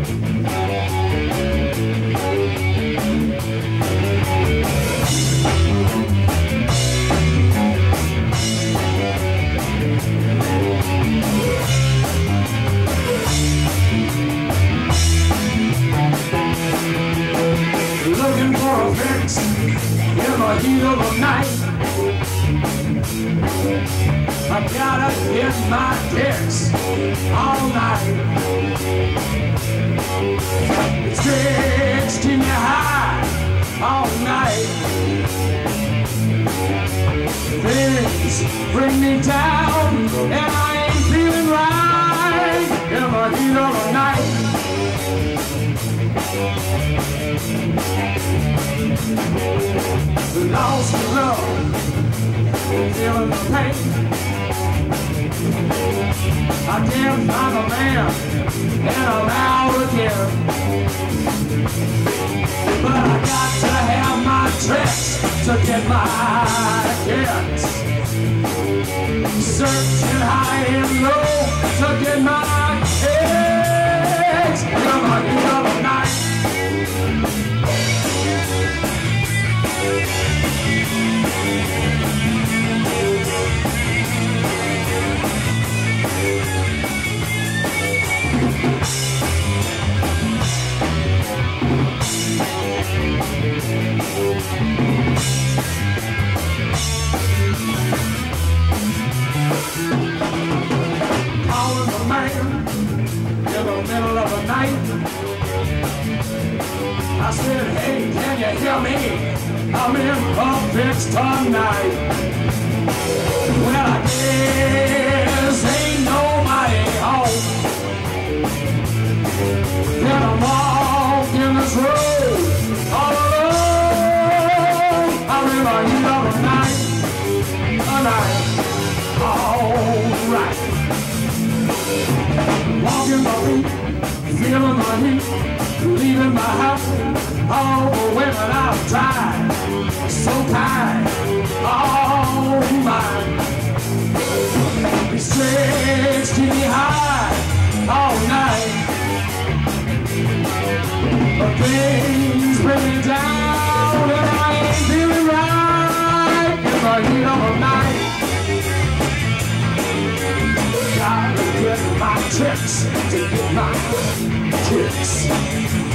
Looking for a fix in the heat of the night. I gotta hit my kicks all night. It's kicks keep me high all night. Things bring me down and I ain't feeling right in the heat of the night. Lost in love, feeling the pain. I can't find a man, and I'm out again. But I got to have my tricks to get my kicks. Searching high and low to get my kicks. Come on, you know the night. Calling the man in the middle of the night. I said, hey, can you hear me? I'm in a fix tonight. Well, I guess ain't nobody home. Then I'm walking this road all alone. I'm in the heat of the night, a night, all right. Walking the beat, feeling the heat, leaving my house. All the women I've tried, so kind, all mine. These tricks keep me high all night, but things bring me down and I ain't feeling right in the heat of the night. Gotta get my tricks to get my kicks.